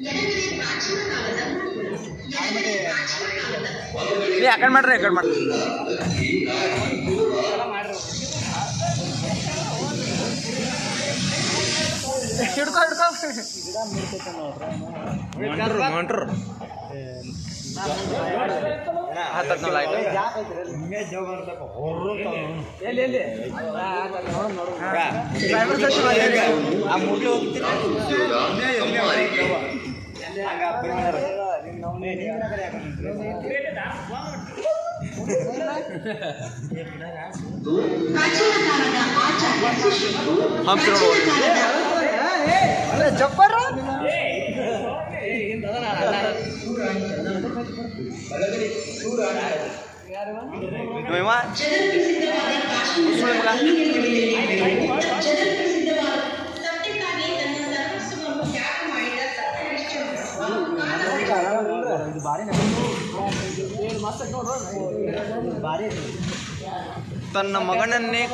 ಯಾಕಂಡ್ ಮಾಡ್ರಿ ಯಾಕಂಡ್ ಮಾಡ್ರಿ ಹಿಡ್ಕೊ ಹಿಡ್ಕೊ ಮಂಟ್ರು ಜಪ್ಪರ್ ತನ್ನ ಮಗನನ್ನೇ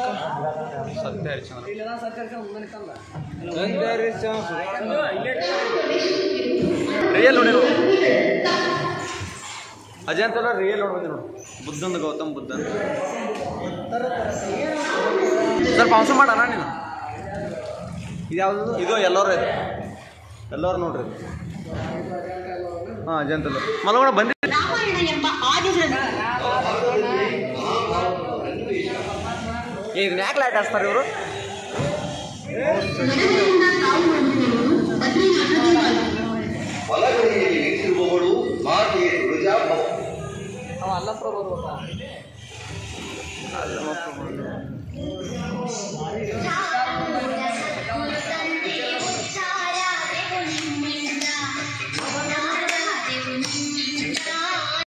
ರಿಯಲ್ ನೋಡಿರು ಅಜಂತ ರಿಯಲ್ ನೋಡ್ಬಂದಿ ನೋಡು ಬುದ್ಧಂದ ಗೌತಮ್ ಬುದ್ಧ ಸ್ವಲ್ಪ ಅವಸರ ಮಾಡೋಣ ನೀನು ಇದು ಯಾವುದು ಇದು ಎಲ್ಲರೂ ಇದೆ ಎಲ್ಲರೂ ನೋಡ್ರಿ ಹಾಂ ಅಜಂತಲ್ಲ ಮಲಗೋಣ ಬಂದಿ ಇದನ್ನ ಯಾಕೆ ಲೈಟ್ ಹಾಕ್ತಾರೆ ಇವರು ಒಳಗಡೆಯಲ್ಲಿ ನಿಂತಿರುವವಳು ಮಾತೆಯ ಧ್ವಜಾಭವ ಅಲ್ಲಪ್ಪ ಬರ್ಬೋದಾ